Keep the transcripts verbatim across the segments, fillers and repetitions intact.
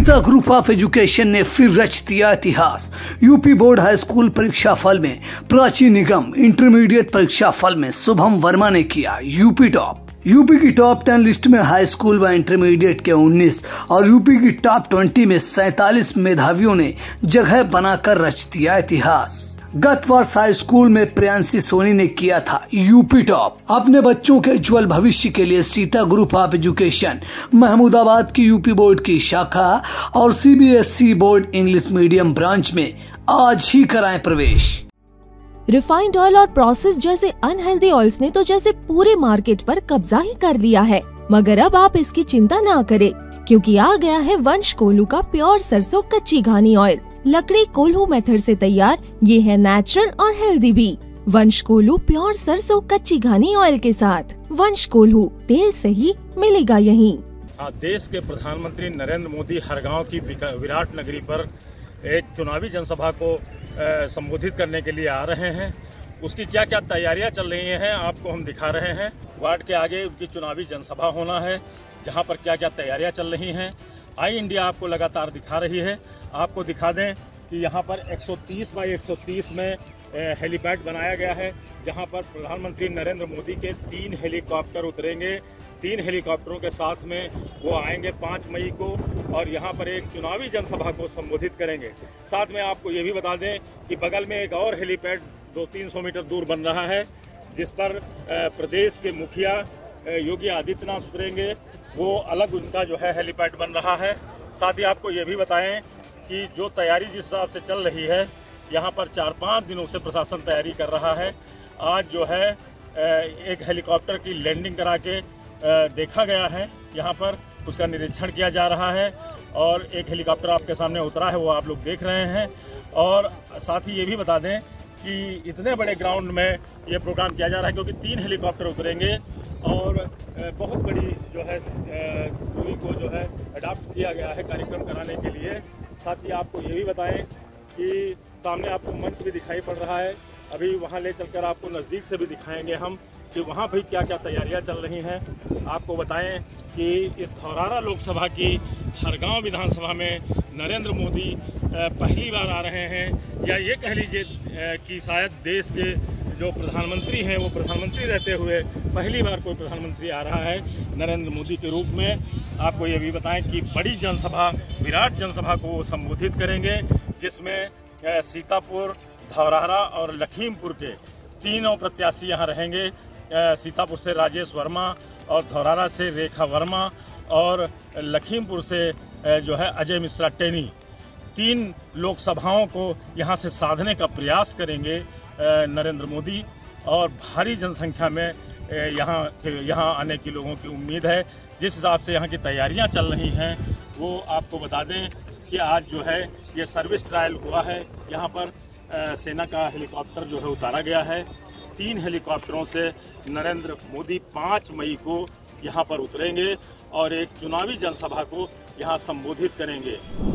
Sita group of education ने फिर रच दिया इतिहास। यूपी बोर्ड हाई स्कूल परीक्षा फल में प्राची निगम, इंटरमीडिएट परीक्षा फल में शुभम वर्मा ने किया यूपी टॉप। यूपी की टॉप टेन लिस्ट में हाई स्कूल व इंटरमीडिएट के उन्नीस और यूपी की टॉप ट्वेंटी में सैतालीस मेधावियों ने जगह बनाकर रच दिया इतिहास। गत वर्ष हाई स्कूल में प्रियांशी सोनी ने किया था यूपी टॉप। अपने बच्चों के उज्जवल भविष्य के लिए Sita group of education Mahmudabad की यूपी बोर्ड की शाखा और CBSE board English medium branch में आज ही कराएं प्रवेश। रिफाइंड ऑयल और प्रोसेस जैसे अनहेल्दी ऑयल्स ने तो जैसे पूरे मार्केट पर कब्जा ही कर लिया है, मगर अब आप इसकी चिंता ना करें, क्योंकि आ गया है वंश कोल्हू का प्योर सरसों कच्ची घानी ऑयल। लकड़ी कोल्हू मेथड से तैयार, ये है नेचुरल और हेल्दी भी। वंश कोल्हू प्योर सरसों कच्ची घानी ऑयल के साथ। वंश कोल्हू, तेल सही मिलेगा यहीं। हाँ, देश के प्रधानमंत्री नरेंद्र मोदी हर गांव की विराट नगरी पर एक चुनावी जनसभा को संबोधित करने के लिए आ रहे हैं। उसकी क्या क्या तैयारियां चल रही हैं आपको हम दिखा रहे हैं। वार्ड के आगे उनकी चुनावी जनसभा होना है, जहां पर क्या क्या तैयारियां चल रही हैं आई इंडिया आपको लगातार दिखा रही है। आपको दिखा दें कि यहां पर एक सौ तीस बाई एक सौ तीस में हेलीपैड बनाया गया है, जहां पर प्रधानमंत्री नरेंद्र मोदी के तीन हेलीकॉप्टर उतरेंगे। तीन हेलीकॉप्टरों के साथ में वो आएंगे पाँच मई को और यहाँ पर एक चुनावी जनसभा को संबोधित करेंगे। साथ में आपको ये भी बता दें कि बगल में एक और हेलीपैड दो तीन सौ मीटर दूर बन रहा है, जिस पर प्रदेश के मुखिया योगी आदित्यनाथ उतरेंगे। वो अलग उनका जो है हेलीपैड बन रहा है। साथ ही आपको ये भी बताएं कि जो तैयारी जिस हिसाब से चल रही है, यहाँ पर चार पाँच दिनों से प्रशासन तैयारी कर रहा है। आज जो है एक हेलीकॉप्टर की लैंडिंग करा के देखा गया है, यहाँ पर उसका निरीक्षण किया जा रहा है और एक हेलीकॉप्टर आपके सामने उतरा है, वो आप लोग देख रहे हैं। और साथ ही ये भी बता दें कि इतने बड़े ग्राउंड में ये प्रोग्राम किया जा रहा है क्योंकि तीन हेलीकॉप्टर उतरेंगे और बहुत बड़ी जो है दूरी को जो है अडॉप्ट किया गया है कार्यक्रम कराने के लिए। साथ ही आपको ये भी बताएं कि सामने आपको मंच भी दिखाई पड़ रहा है, अभी वहाँ ले चलकर आपको नज़दीक से भी दिखाएंगे हम कि वहाँ भी क्या क्या तैयारियां चल रही हैं। आपको बताएं कि इस धौरारा लोकसभा की हरगांव विधानसभा में नरेंद्र मोदी पहली बार आ रहे हैं, या ये कह लीजिए कि शायद देश के जो प्रधानमंत्री हैं वो प्रधानमंत्री रहते हुए पहली बार कोई प्रधानमंत्री आ रहा है नरेंद्र मोदी के रूप में। आपको ये भी बताएं कि बड़ी जनसभा, विराट जनसभा को वो संबोधित करेंगे, जिसमें सीतापुर, धौरारा और लखीमपुर के तीनों प्रत्याशी यहाँ रहेंगे। सीतापुर से राजेश वर्मा और धौरारा से रेखा वर्मा और लखीमपुर से जो है अजय मिश्रा टेनी, तीन लोकसभाओं को यहाँ से साधने का प्रयास करेंगे नरेंद्र मोदी। और भारी जनसंख्या में यहाँ यहाँ आने की लोगों की उम्मीद है। जिस हिसाब से यहाँ की तैयारियाँ चल रही हैं वो आपको बता दें कि आज जो है ये सर्विस ट्रायल हुआ है। यहाँ पर सेना का हेलीकॉप्टर जो है उतारा गया है। तीन हेलीकॉप्टरों से नरेंद्र मोदी पाँच मई को यहाँ पर उतरेंगे और एक चुनावी जनसभा को यहाँ संबोधित करेंगे।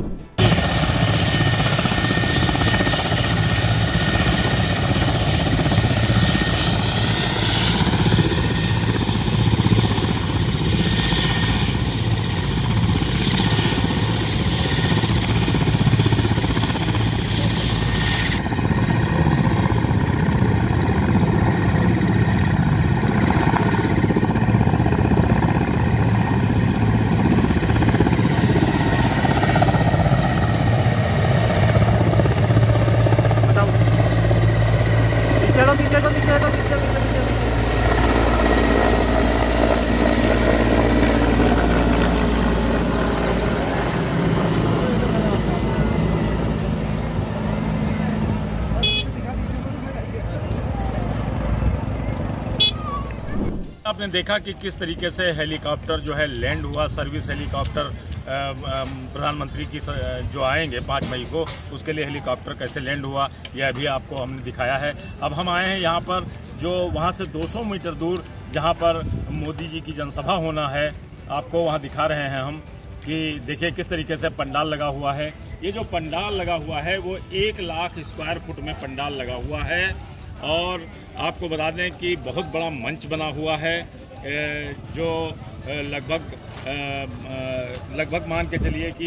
आपने देखा कि किस तरीके से हेलीकॉप्टर जो है लैंड हुआ, सर्विस हेलीकॉप्टर प्रधानमंत्री की जो आएंगे पाँच मई को, उसके लिए हेलीकॉप्टर कैसे लैंड हुआ यह भी आपको हमने दिखाया है। अब हम आए हैं यहाँ पर जो वहाँ से दो सौ मीटर दूर जहाँ पर मोदी जी की जनसभा होना है, आपको वहाँ दिखा रहे हैं हम कि देखिए किस तरीके से पंडाल लगा हुआ है। ये जो पंडाल लगा हुआ है वो एक लाख स्क्वायर फुट में पंडाल लगा हुआ है और आपको बता दें कि बहुत बड़ा मंच बना हुआ है जो लगभग लगभग मान के चलिए कि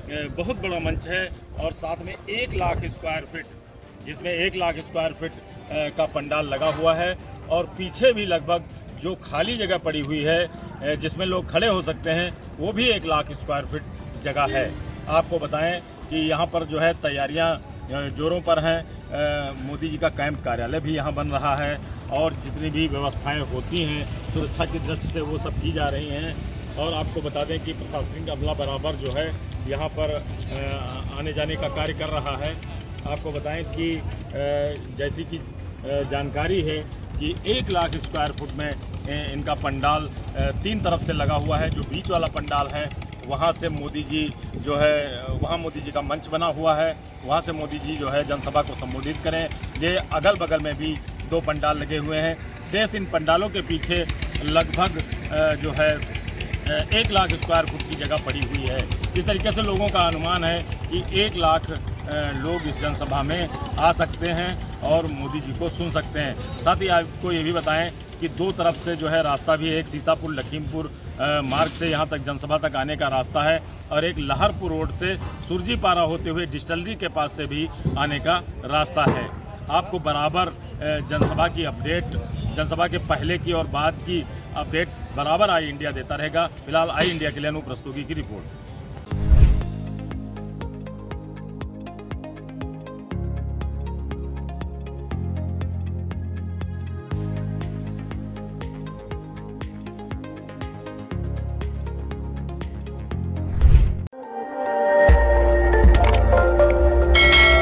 बहुत बड़ा मंच है और साथ में एक लाख स्क्वायर फीट, जिसमें एक लाख स्क्वायर फीट का पंडाल लगा हुआ है और पीछे भी लगभग जो खाली जगह पड़ी हुई है जिसमें लोग खड़े हो सकते हैं, वो भी एक लाख स्क्वायर फीट जगह है। आपको बताएं कि यहाँ पर जो है तैयारियाँ जोरों पर हैं। मोदी जी का कैंप कार्यालय भी यहाँ बन रहा है और जितनी भी व्यवस्थाएं होती हैं सुरक्षा की दृष्टि से वो सब की जा रही हैं। और आपको बता दें कि प्रशासनिक अमला बराबर जो है यहाँ पर आने जाने का कार्य कर रहा है। आपको बताएं कि जैसी कि जानकारी है कि एक लाख स्क्वायर फुट में इनका पंडाल तीन तरफ से लगा हुआ है। जो बीच वाला पंडाल है वहाँ से मोदी जी जो है, वहाँ मोदी जी का मंच बना हुआ है, वहाँ से मोदी जी जो है जनसभा को संबोधित करें। ये अगल बगल में भी दो पंडाल लगे हुए हैं। शेष इन पंडालों के पीछे लगभग जो है एक लाख स्क्वायर फुट की जगह पड़ी हुई है। इस तरीके से लोगों का अनुमान है कि एक लाख लोग इस जनसभा में आ सकते हैं और मोदी जी को सुन सकते हैं। साथ ही आपको ये भी बताएं कि दो तरफ से जो है रास्ता भी है। एक सीतापुर लखीमपुर मार्ग से यहाँ तक जनसभा तक आने का रास्ता है और एक लहरपुर रोड से सुरजीपारा होते हुए डिस्टिलरी के पास से भी आने का रास्ता है। आपको बराबर जनसभा की अपडेट, जनसभा के पहले की और बाद की अपडेट बराबर आई इंडिया देता रहेगा। फिलहाल आई इंडिया के लिए अनूप रस्तोगी की रिपोर्ट।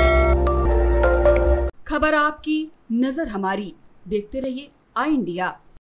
खबर आपकी, नजर हमारी। देखते रहिए आई इंडिया।